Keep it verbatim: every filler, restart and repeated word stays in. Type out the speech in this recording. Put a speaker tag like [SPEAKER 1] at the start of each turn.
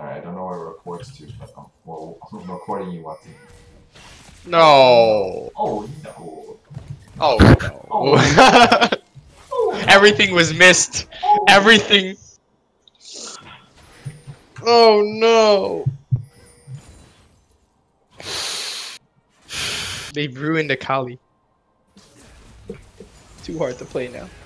[SPEAKER 1] Alright, I don't know where it records to, but um, well, I'm recording you watching.
[SPEAKER 2] No.
[SPEAKER 1] Oh no.
[SPEAKER 2] Oh no.
[SPEAKER 1] Oh, oh,
[SPEAKER 2] Everything was missed.
[SPEAKER 1] oh.
[SPEAKER 2] Everything. Oh no. They've ruined Akali. Too hard to play now.